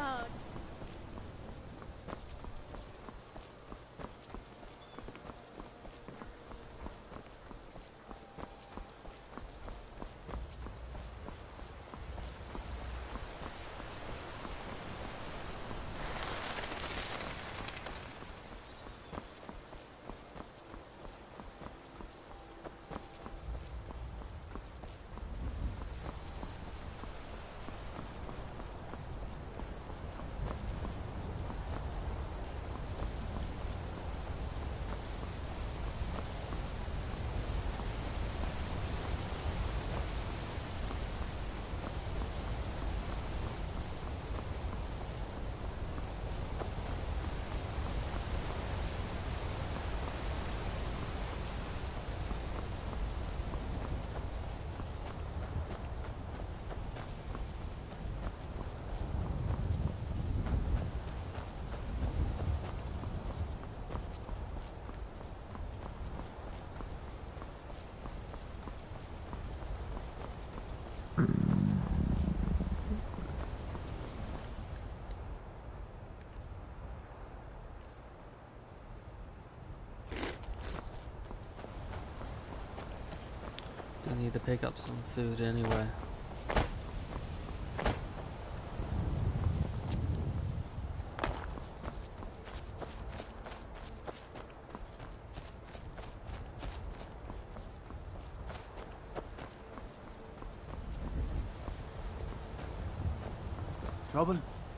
Do need to pick up some food anyway. Trouble?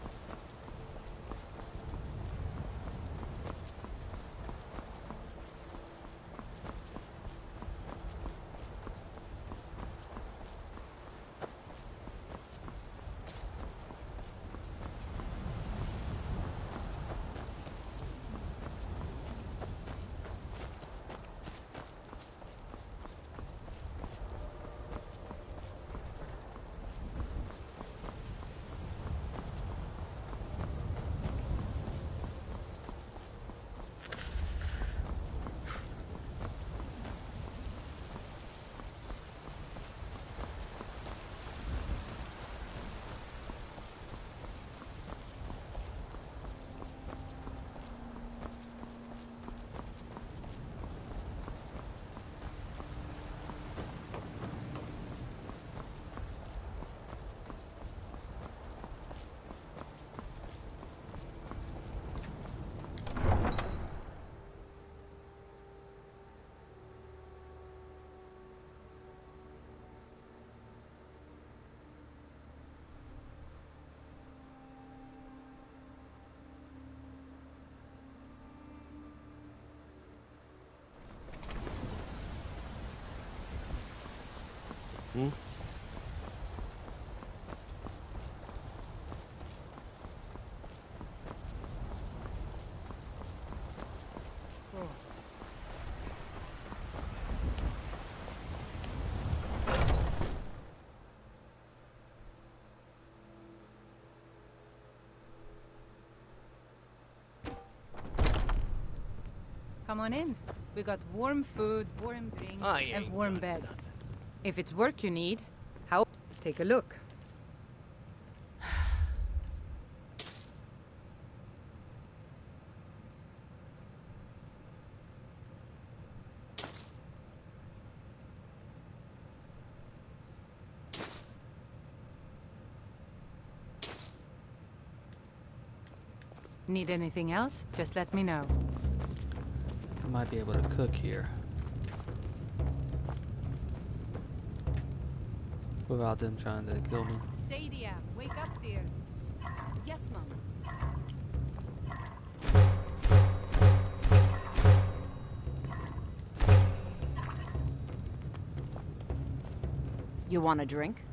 Hmm? Come on in. We got warm food, warm drinks, and warm beds. If it's work you need, how? Take a look. Need anything else? Just let me know. I might be able to cook here without them trying to kill me. Sadia, wake up, dear. Yes, Mom. You want a drink?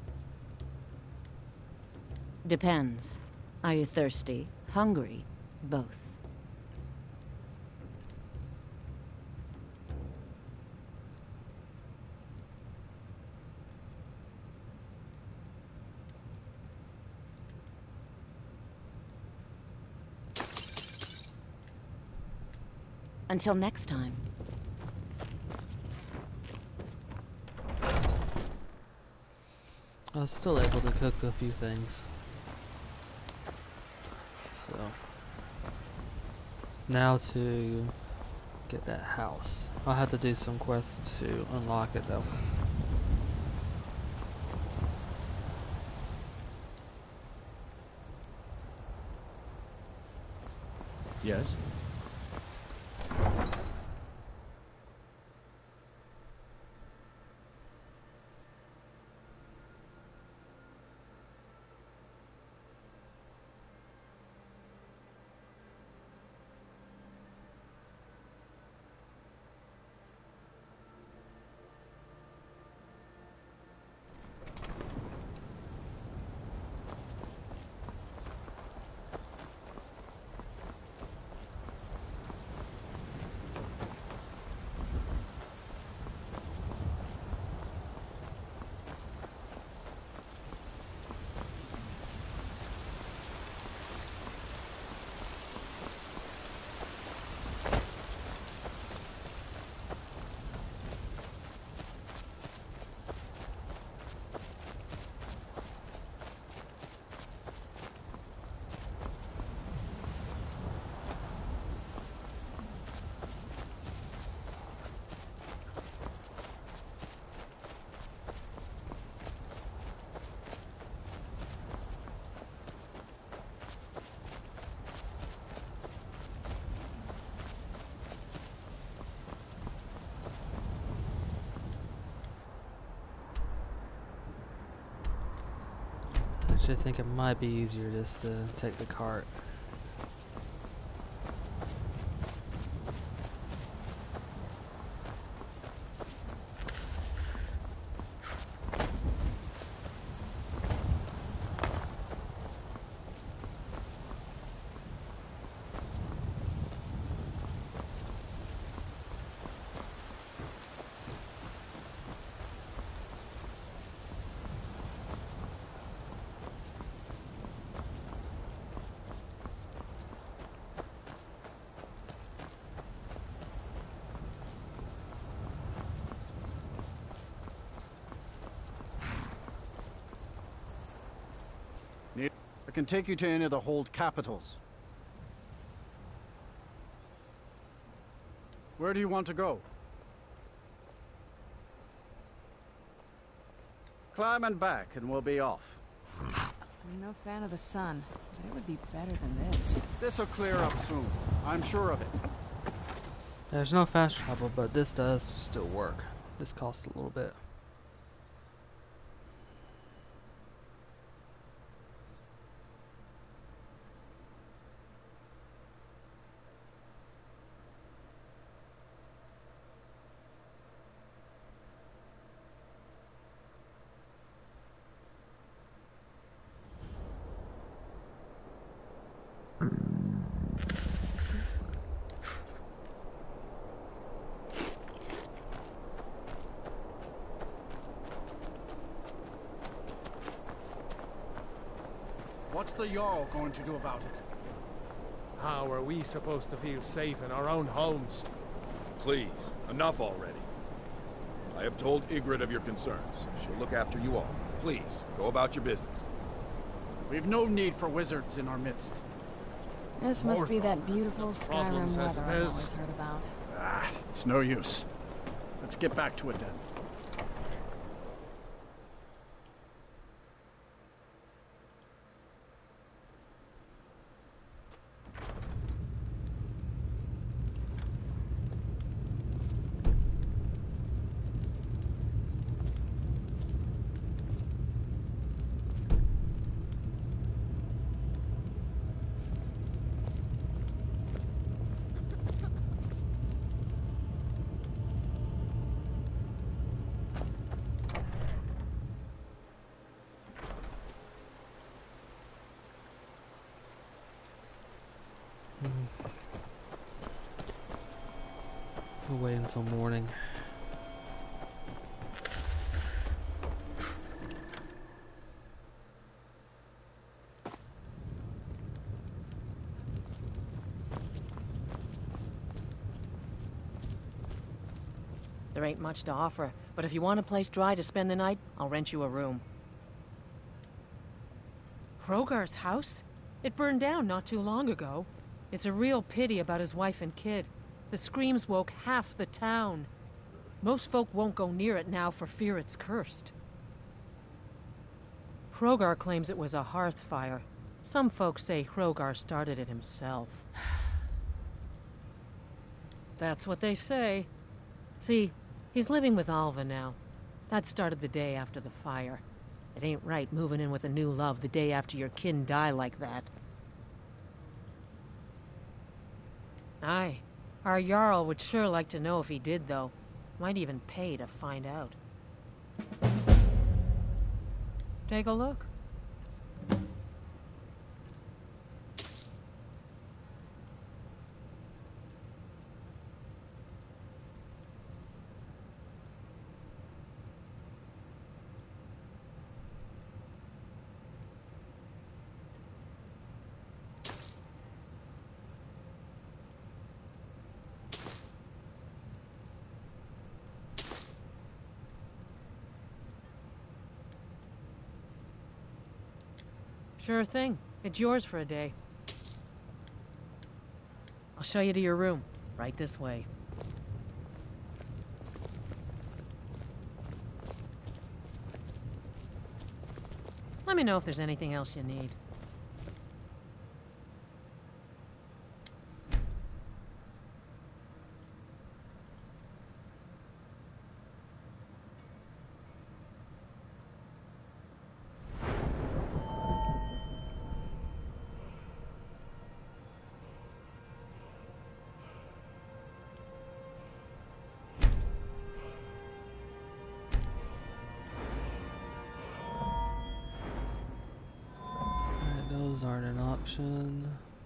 Depends. Are you thirsty? Hungry? Both. Until next time. I was still able to cook a few things. Now to get that house. I'll have to do some quests to unlock it though. Yes? I think it might be easier just to take the cart. I can take you to any of the hold capitals. Where do you want to go? Climb and back, and we'll be off. I'm no fan of the sun, but it would be better than this. This'll clear up soon. I'm sure of it. There's no fast travel, but this does still work. This costs a little bit. What's the Jarl going to do about it? How are we supposed to feel safe in our own homes? Please, enough already. I have told Ygritte of your concerns. She'll look after you all. Please, go about your business. We've no need for wizards in our midst. This must be that Morthal beautiful has enough problems Skyrim as weather it I've is. always heard about. It's no use. Let's get back to it then. We'll wait until morning. There ain't much to offer, but if you want a place dry to spend the night, I'll rent you a room. Hrogar's house? It burned down not too long ago. It's a real pity about his wife and kid. The screams woke half the town. Most folk won't go near it now for fear it's cursed. Hrogar claims it was a hearth fire. Some folks say Hrogar started it himself. That's what they say. See, he's living with Alva now. That started the day after the fire. It ain't right moving in with a new love the day after your kin die like that. Aye. Our Jarl would sure like to know if he did, though. Might even pay to find out. Take a look. Sure thing. It's yours for a day. I'll show you to your room. Right this way. Let me know if there's anything else you need. Those aren't an option.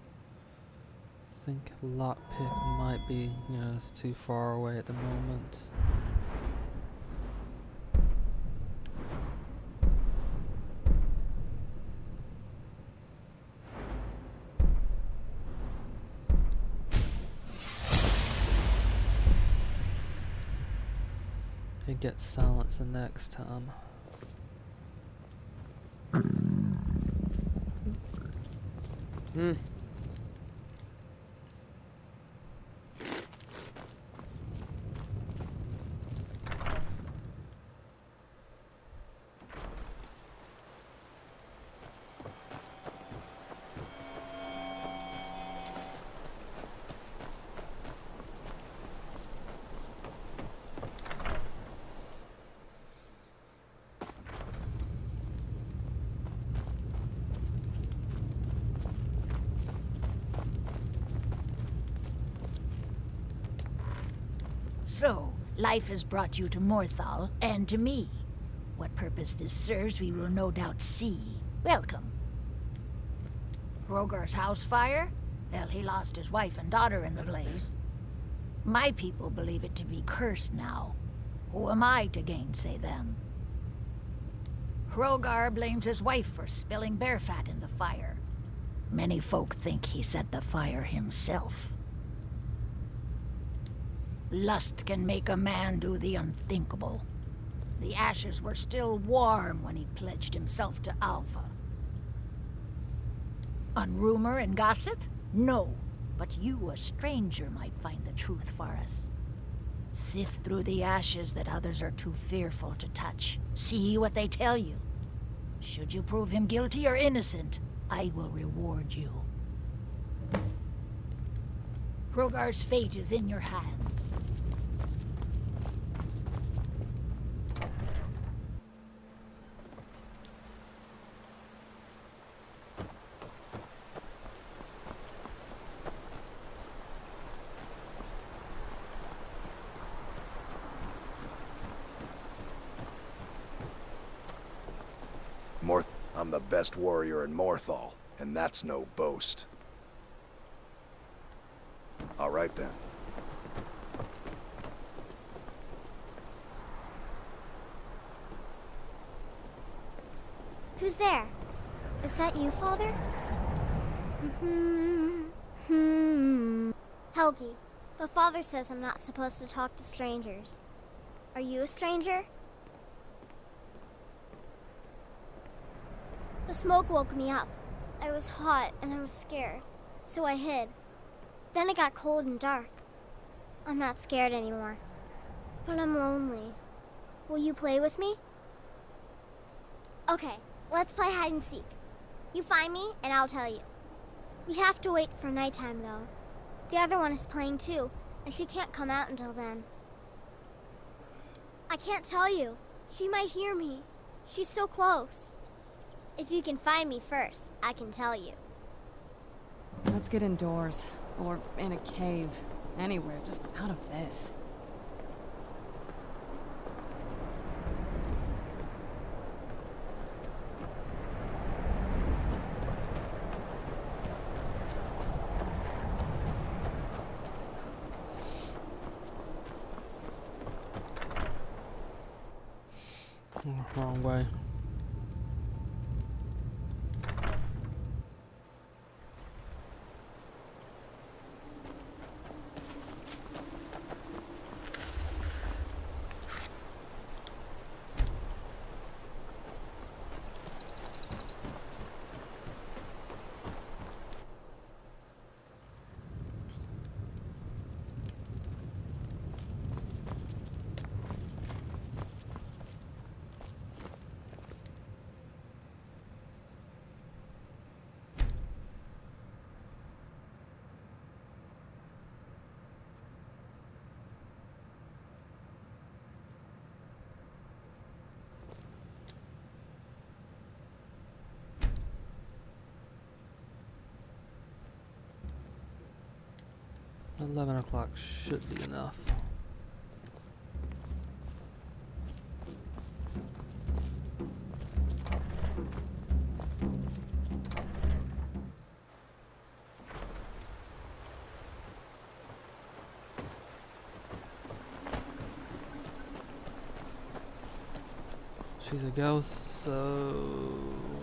I think lockpick might be, it's too far away at the moment. It gets silenced the next time. So, life has brought you to Morthal, and to me. What purpose this serves, we will no doubt see. Welcome. Hrogar's house fire? Well, he lost his wife and daughter in the blaze. My people believe it to be cursed now. Who am I to gainsay them? Hrogar blames his wife for spilling bear fat in the fire. Many folk think he set the fire himself. Lust can make a man do the unthinkable. The ashes were still warm when he pledged himself to Alva. On rumor and gossip? No, but you, a stranger, might find the truth for us. Sift through the ashes that others are too fearful to touch. See what they tell you. Should you prove him guilty or innocent, I will reward you. Hrogar's fate is in your hands. I'm the best warrior in Morthal, and that's no boast. All right then. Who's there? Is that you, Father? Helgi, but Father says I'm not supposed to talk to strangers. Are you a stranger? The smoke woke me up. I was hot and I was scared, so I hid. Then it got cold and dark. I'm not scared anymore. But I'm lonely. Will you play with me? Okay, let's play hide and seek. You find me, and I'll tell you. We have to wait for nighttime, though. The other one is playing too, and she can't come out until then. I can't tell you. She might hear me. She's so close. If you can find me first, I can tell you. Let's get indoors. Or in a cave. Anywhere, just out of this. Wrong way. $11 should be enough. She's a ghost, so...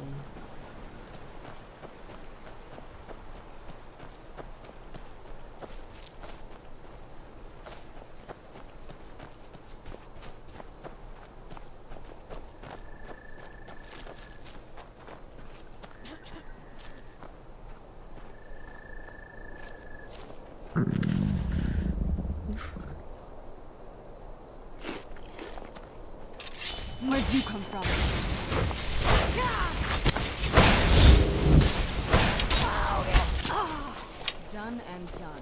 Where'd you come from? Done and done.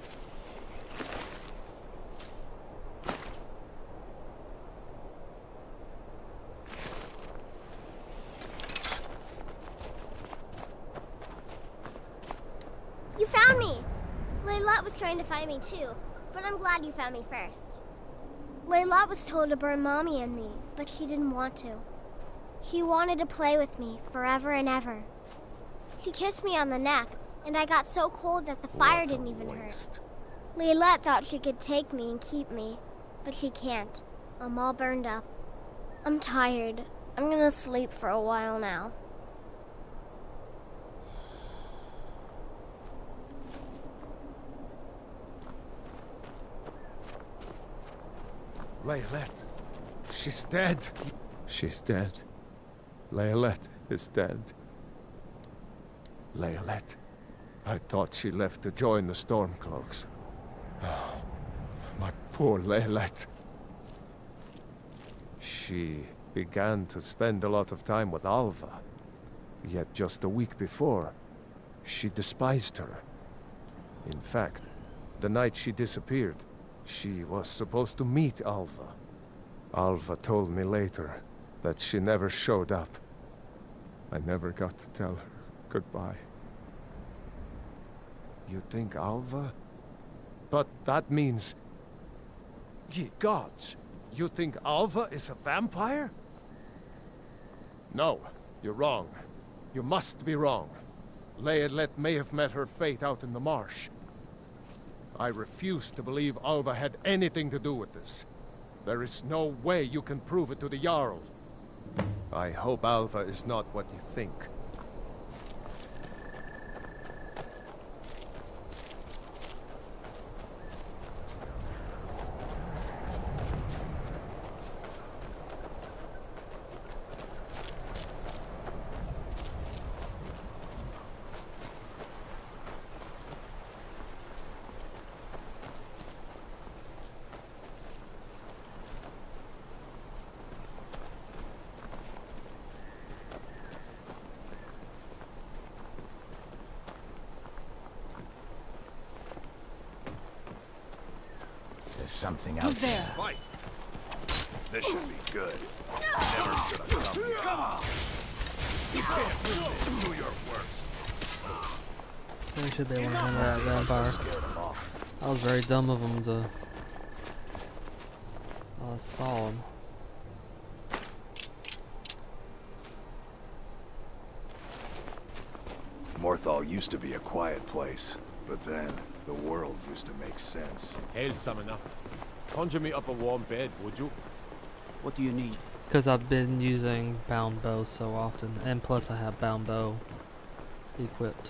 You found me! Layla was trying to find me too, but I'm glad you found me first. Layla was told to burn Mommy and me, but she didn't want to. She wanted to play with me forever and ever. She kissed me on the neck, and I got so cold that the fire didn't even hurt. Layla thought she could take me and keep me, but she can't. I'm all burned up. I'm tired. I'm gonna sleep for a while now. Layla. She's dead. She's dead. Layla is dead. Layla. I thought she left to join the Stormcloaks. Oh, my poor Layla. She began to spend a lot of time with Alva. Yet just a week before, she despised her. In fact, the night she disappeared, she was supposed to meet Alva. Alva told me later that she never showed up. I never got to tell her goodbye. You think Alva? But that means... Ye gods! You think Alva is a vampire? No, you're wrong. You must be wrong. Layla may have met her fate out in the marsh. I refuse to believe Alva had anything to do with this. There is no way you can prove it to the Jarl. I hope Alva is not what you think. There's something out Who's there? Fight! This should be good. Never should have come here. You can't do this. Do your worst. They should be able to handle that vampire. Scared him off. That was very dumb of them to saw him. Morthal used to be a quiet place, but then the world used to make sense. Hail, summoner. Conjure me up a warm bed, would you? What do you need? Because I've been using bound bow so often, and plus I have bound bow equipped.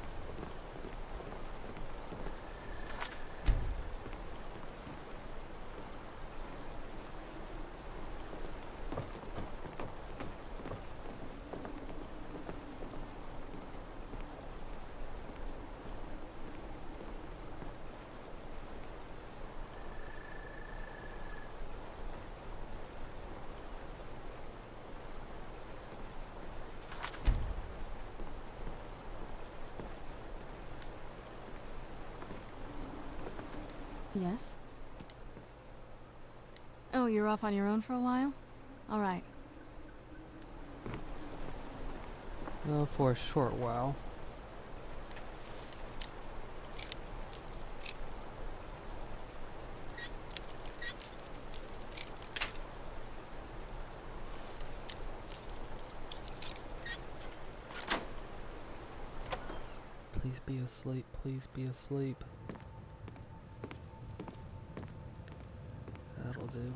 Yes? Oh, you're off on your own for a while? All right. Well, for a short while. Please be asleep, please be asleep. That'll do.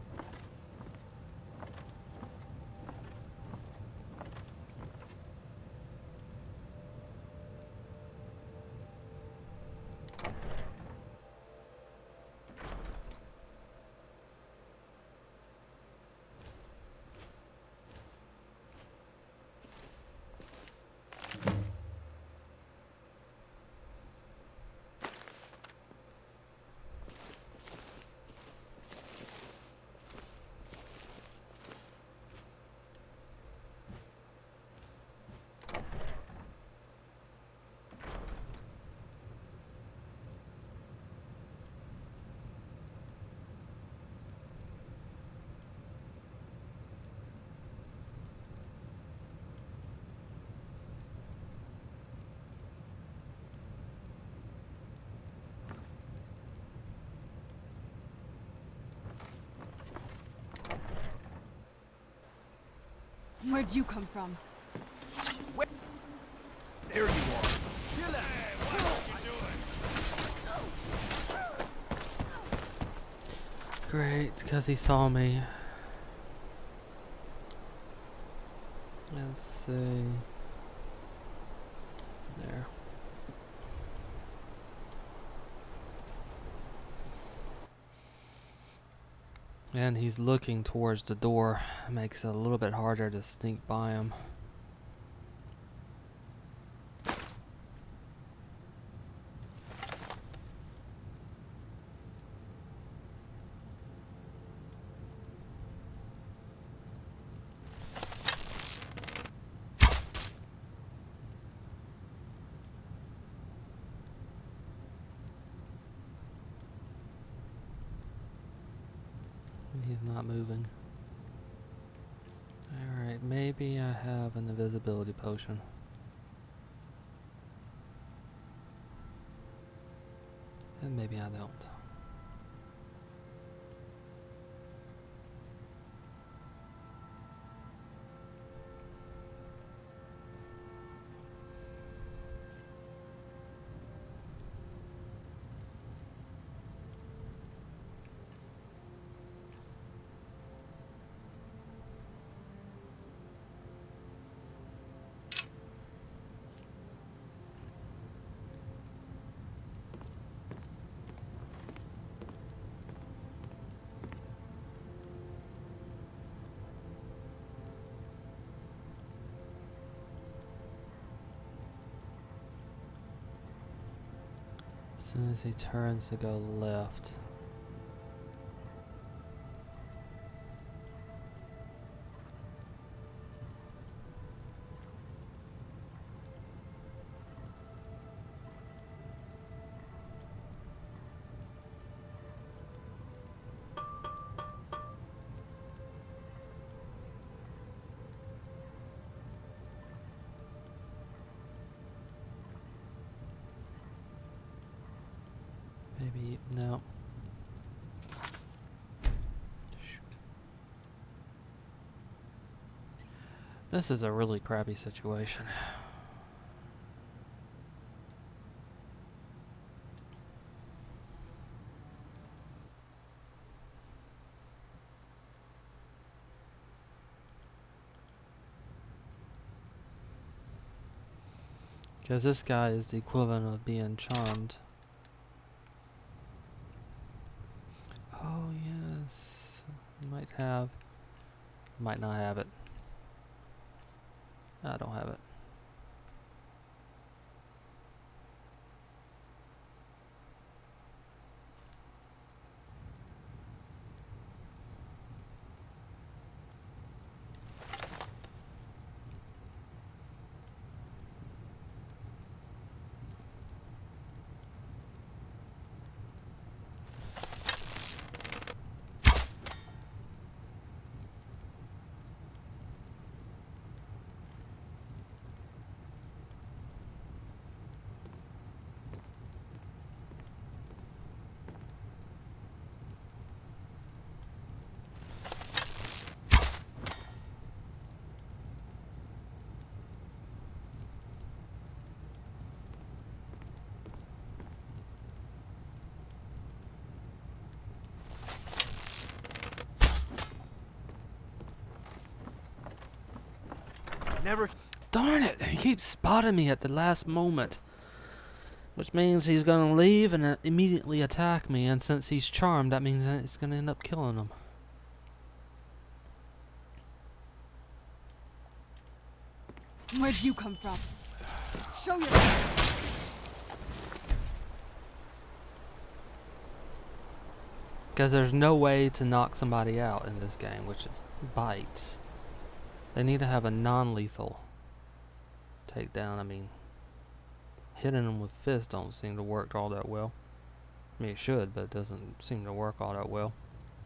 Where'd you come from? There you are. Great, because he saw me. Let's see. There. And he's looking towards the door. Makes it a little bit harder to sneak by him. He's not moving. Alright, maybe I have an invisibility potion. And maybe I don't. As soon as he turns to go left. Maybe no. Shoot. This is a really crappy situation. Because this guy is the equivalent of being charmed. Oh yes, might have, might not have it. I don't have it. Never. Darn it! He keeps spotting me at the last moment. Which means he's gonna leave and immediately attack me, and since he's charmed, that means that it's gonna end up killing him. Where'd you come from? Show yourself! Because there's no way to knock somebody out in this game, which is bites. They need to have a non-lethal takedown. I mean, hitting them with fists don't seem to work all that well. I mean, it should, but it doesn't seem to work all that well.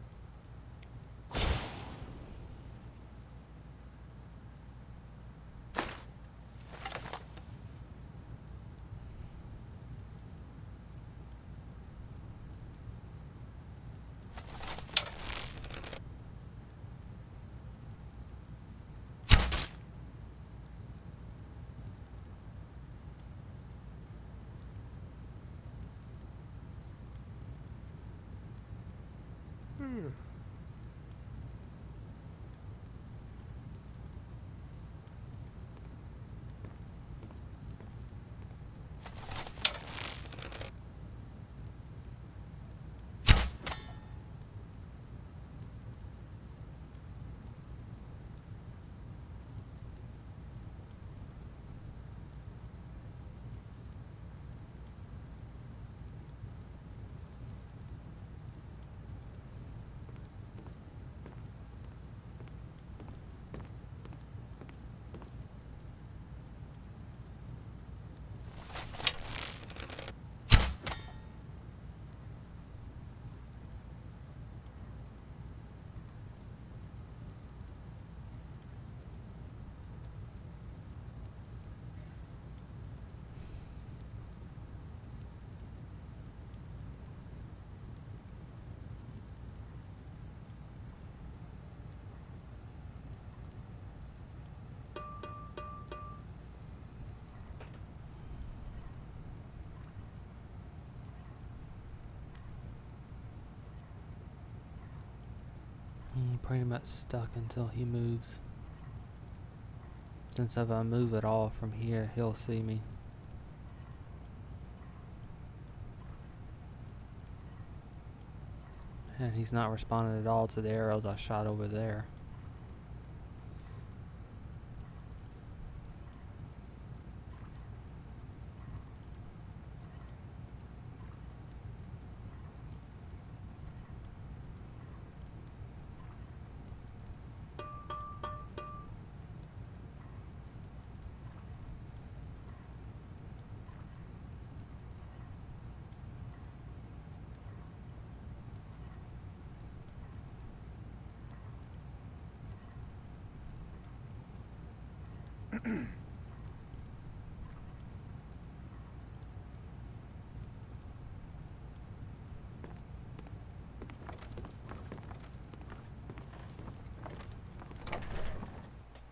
Pretty much stuck until he moves. Since if I move at all from here, he'll see me. And he's not responding at all to the arrows I shot over there.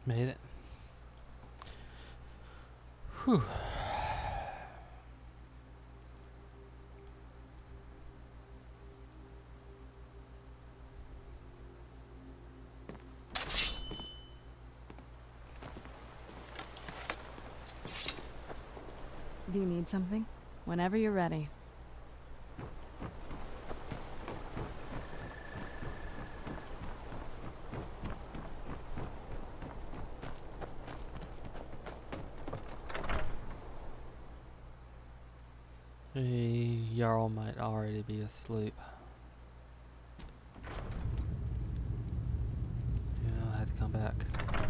Made it. Whew. Do you need something? Whenever you're ready. The Jarl might already be asleep. Yeah, I had to come back.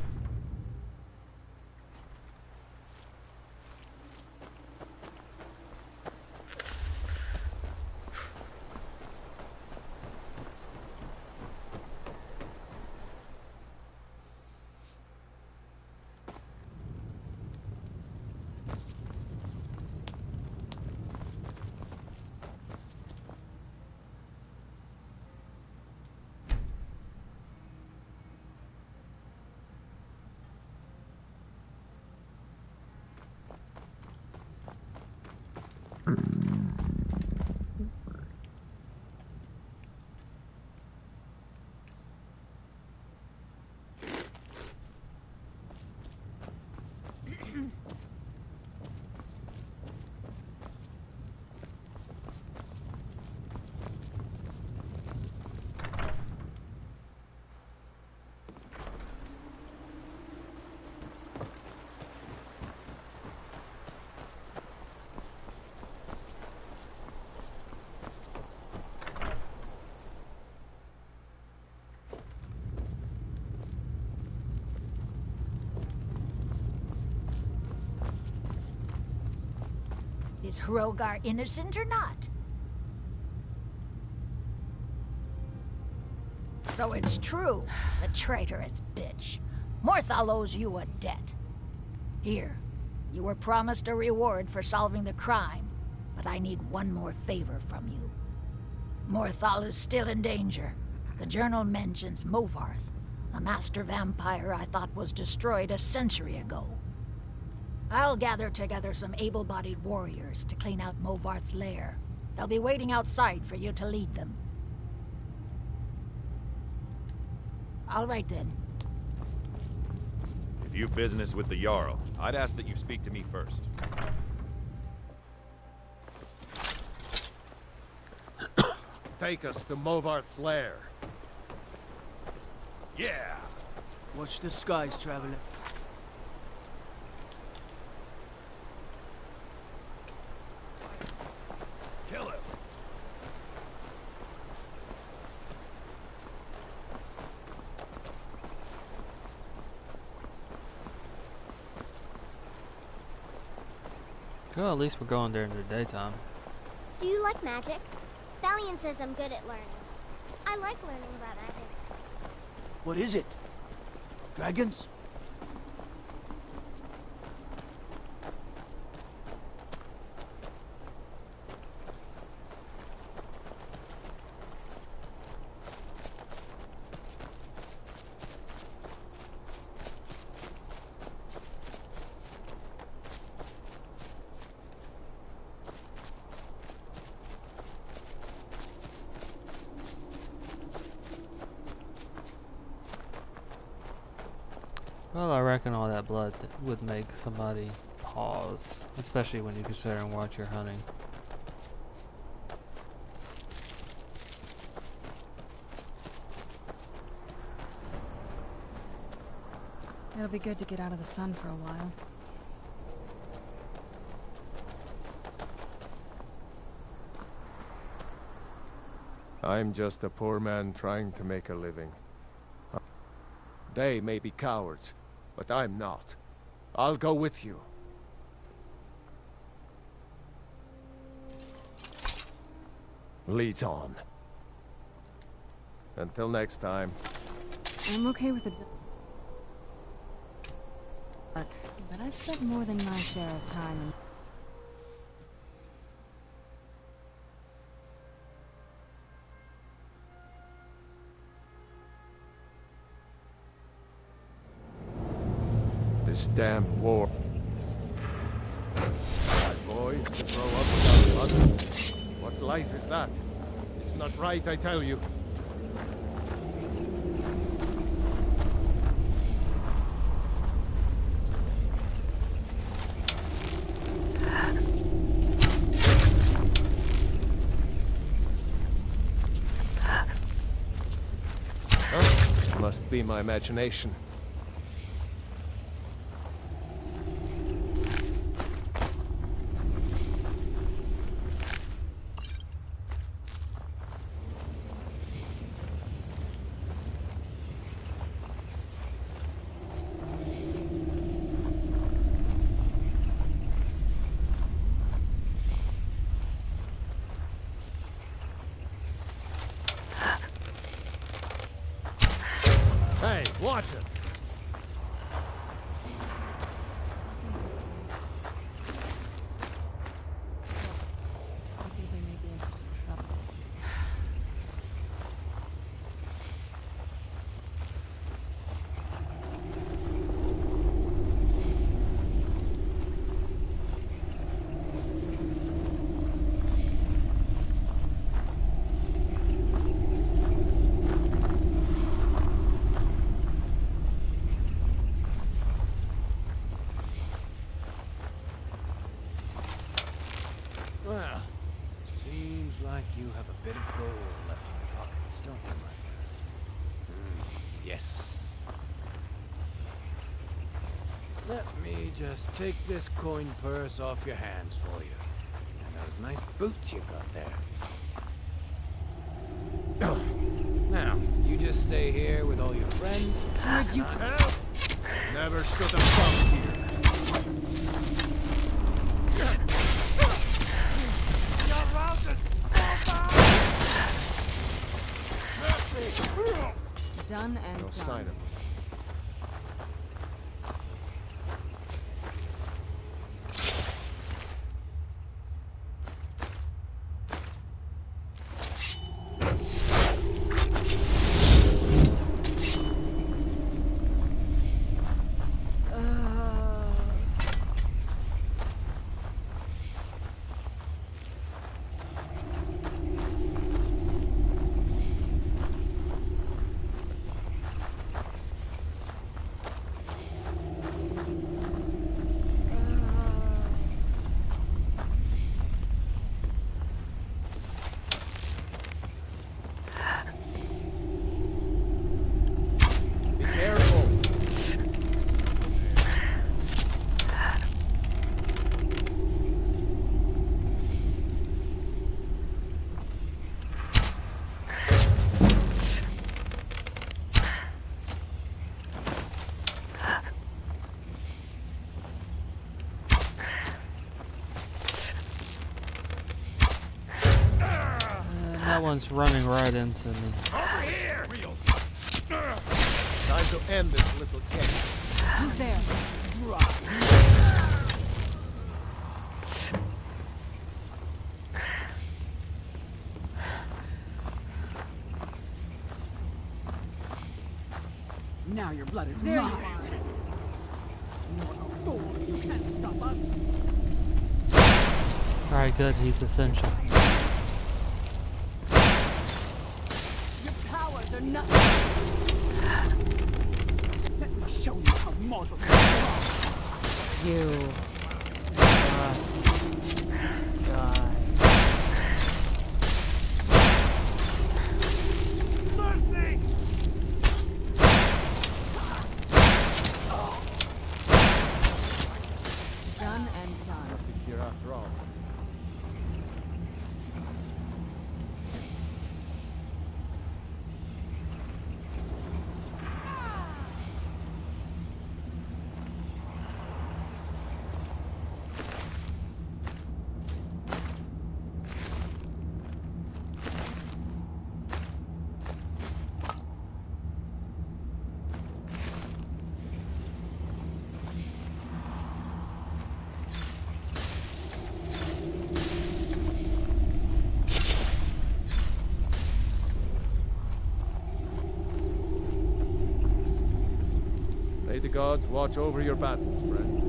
Is Hrogar innocent or not? So it's true, the traitorous bitch. Morthal owes you a debt. Here, you were promised a reward for solving the crime, but I need one more favor from you. Morthal is still in danger. The journal mentions Movarth, a master vampire I thought was destroyed a century ago. I'll gather together some able-bodied warriors to clean out Movarth's lair. They'll be waiting outside for you to lead them. All right then. If you've business with the Jarl, I'd ask that you speak to me first. Take us to Movarth's lair. Yeah! Watch the skies, traveler. Kill him! Well, at least we're going during the daytime. Do you like magic? Valiant says I'm good at learning. I like learning about magic. What is it? Dragons? Well, I reckon all that blood would make somebody pause, especially when you consider what you're hunting. It'll be good to get out of the sun for a while. I'm just a poor man trying to make a living. They may be cowards, but I'm not. I'll go with you. Leads on. Until next time. I'm okay with the dark, but I've spent more than my share of time in This damn war. My boys to grow up without a mother? What life is that? It's not right, I tell you. Must be my imagination. Hey, watch it! Well, seems like you have a bit of gold left in your pockets, don't you, my friend? Yes. Let me just take this coin purse off your hands for you. And those nice boots you got there. Now, you just stay here with all your friends. Should you help? Never should have come here. Done and No done. sign of him. That one's running right into me. Over here! Time to end this little game. Who's there? Now your blood is There mine. you are. You're a fool. You can't stop us. Alright, good. He's essential. Your powers are nothing. Let me show you how mortal you are. You must die. Mercy! Done and done. Nothing here after all. May the gods watch over your battles, friend.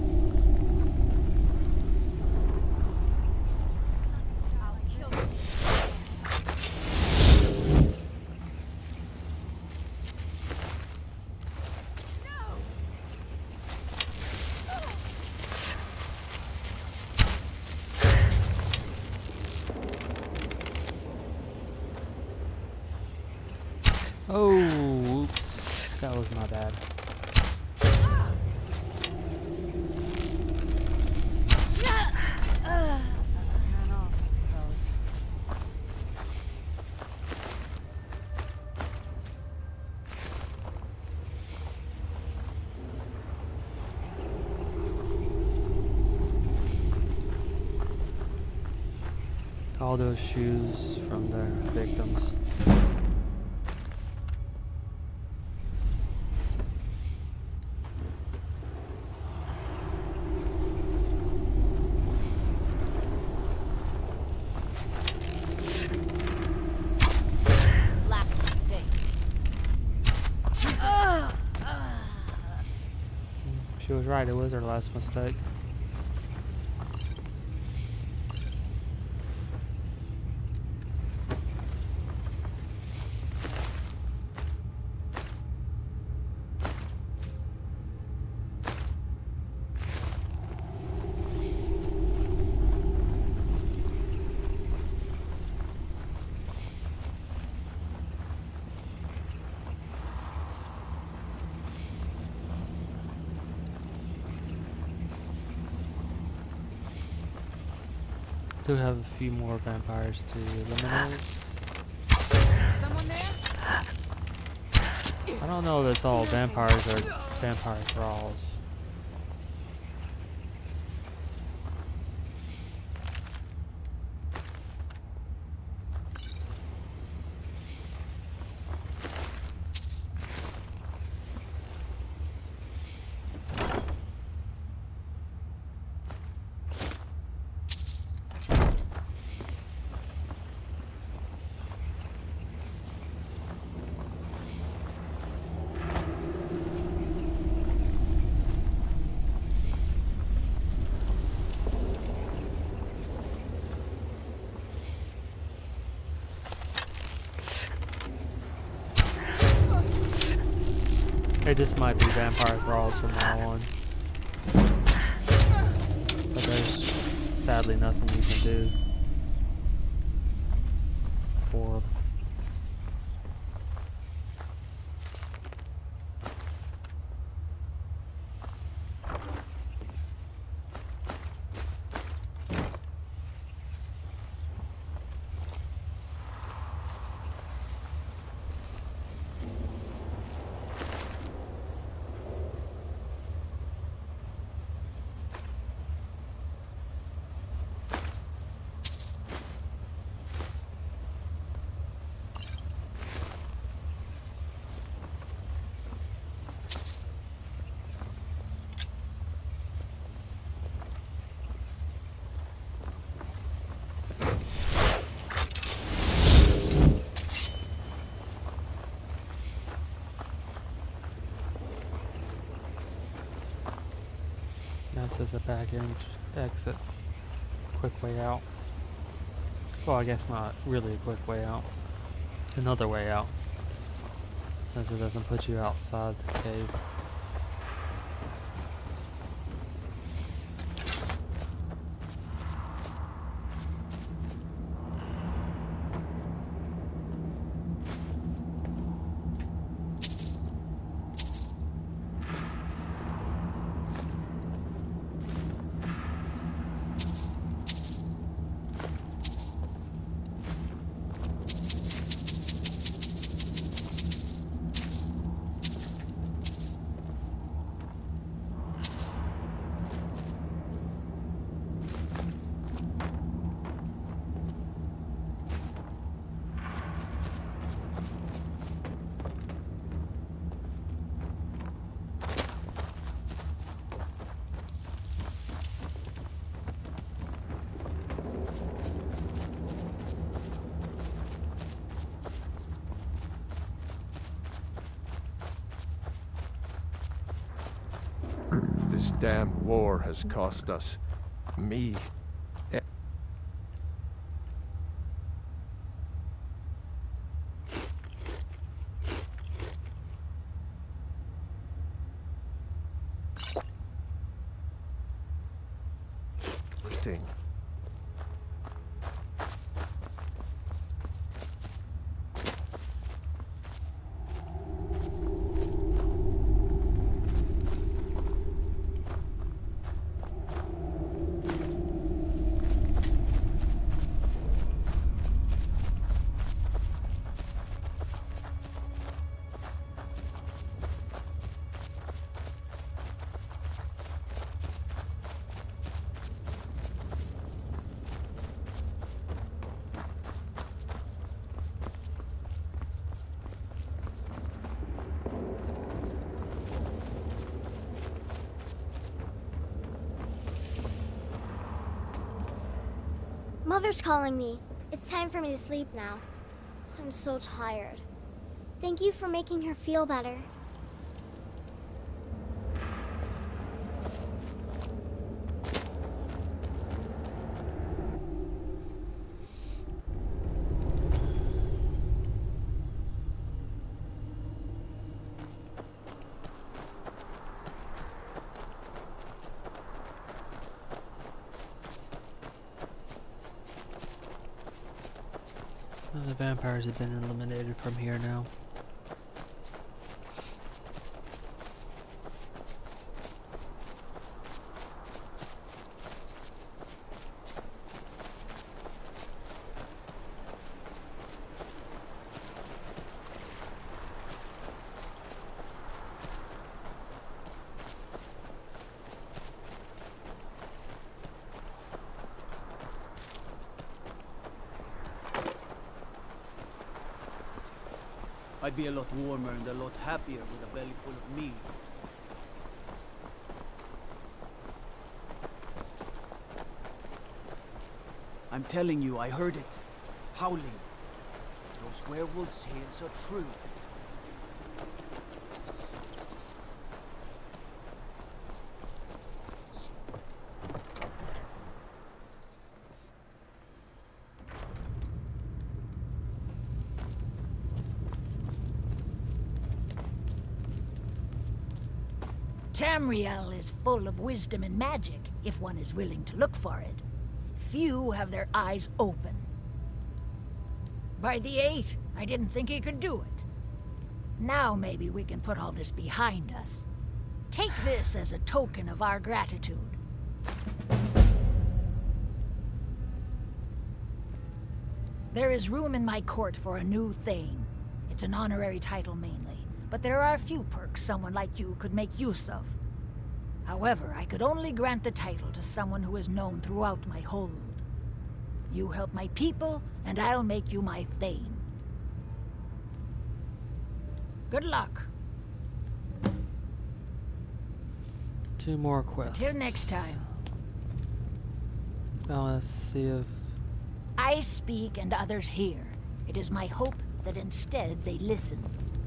Oh, oops. That was my bad. All those shoes from their victims. She was right, it was her last mistake. Do have a few more vampires to eliminate. Someone there? I don't know if it's all vampires or vampire thralls. It just might be vampire thralls from now on. But there's sadly nothing you can do for them. That's as a back end exit. Quick way out. Well, I guess not really a quick way out. Another way out. Since it doesn't put you outside the cave. This damn war has cost us. Me. Everything. Mother's calling me. It's time for me to sleep now. I'm so tired. Thank you for making her feel better. The vampires have been eliminated from here now. I'd be a lot warmer and a lot happier with a belly full of meat. I'm telling you, I heard it. Howling. Those werewolf tales are true. Tamriel is full of wisdom and magic, if one is willing to look for it. Few have their eyes open. By the 8, I didn't think he could do it. Now maybe we can put all this behind us. Take this as a token of our gratitude. There is room in my court for a new Thane. It's an honorary title mainly, but there are a few perks someone like you could make use of. However, I could only grant the title to someone who is known throughout my hold. You help my people, and I'll make you my Thane. Good luck. 2 more quests. Till next time. Now let's see if... I speak and others hear. It is my hope that instead they listen.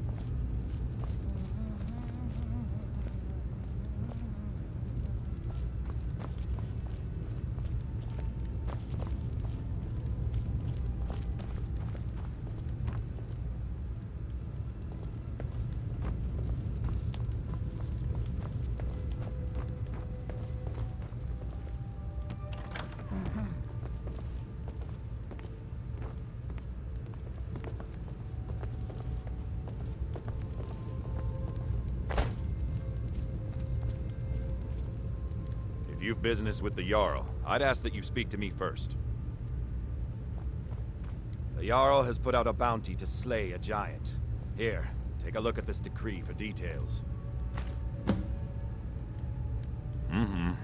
If you've business with the Jarl, I'd ask that you speak to me first. The Jarl has put out a bounty to slay a giant. Here, take a look at this decree for details. Now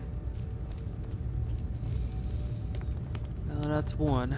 that's 1.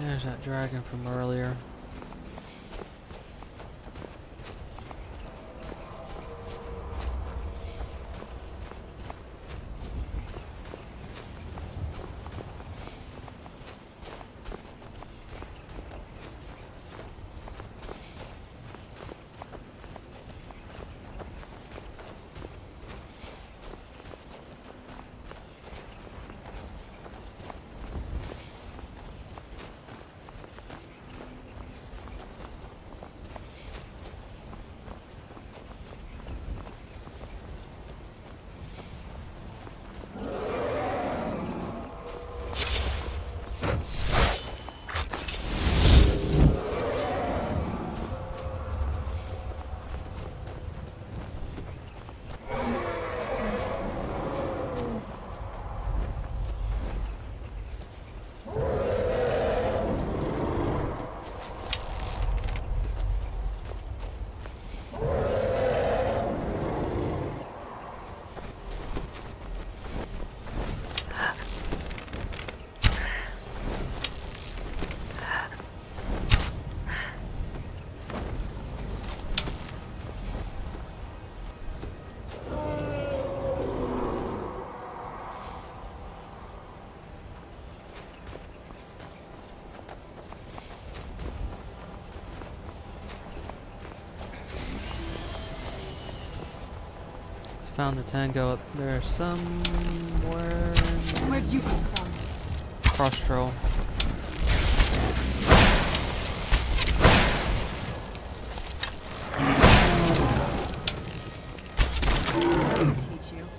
There's that dragon from earlier. Found the tango up there somewhere. Where'd you come from? Cross trail. I'll teach you.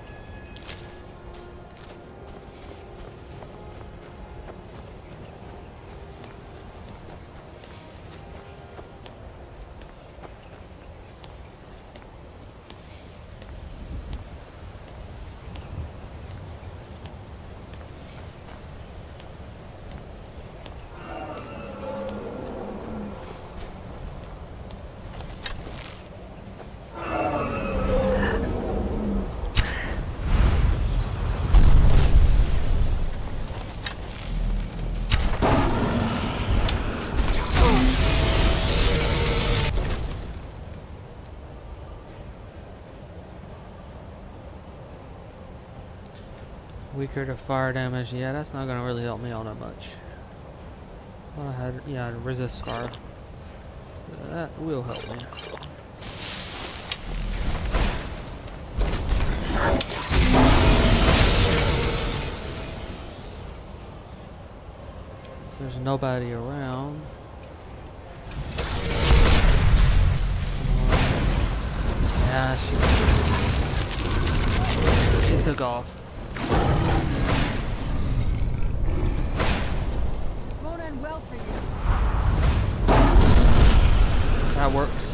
Weaker to fire damage. Yeah, that's not gonna really help me all that much. Well, I had, yeah, resist fire. That will help me. So there's nobody around. Yeah, she took off. This won't end well for you. That works.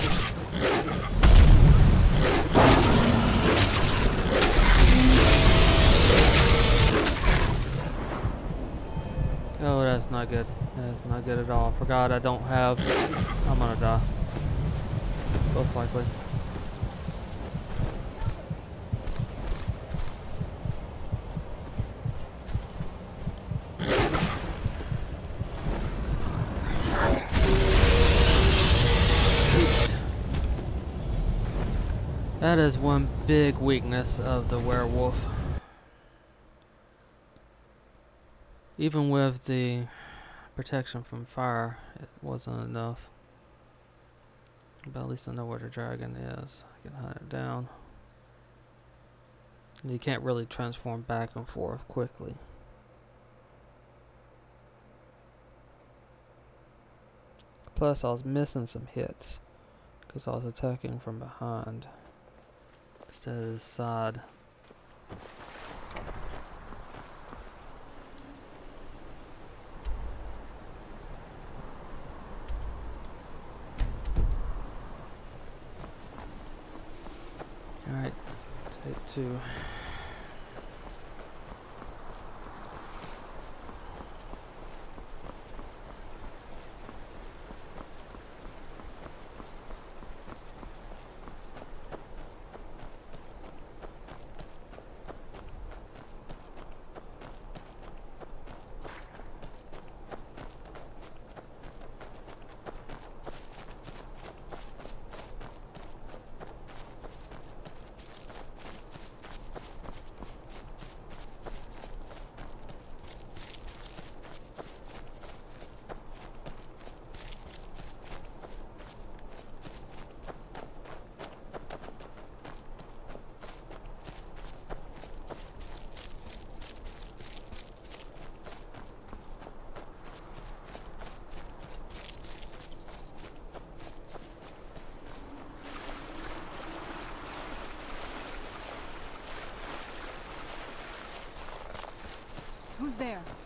Oh, that's not good. That's not good at all. Forgot I don't have... I'm gonna die. Most likely. That is one big weakness of the werewolf. Even with the protection from fire, it wasn't enough. But at least I know where the dragon is. I can hunt it down. And you can't really transform back and forth quickly. Plus I was missing some hits because I was attacking from behind instead of the side. Alright, take 2. there?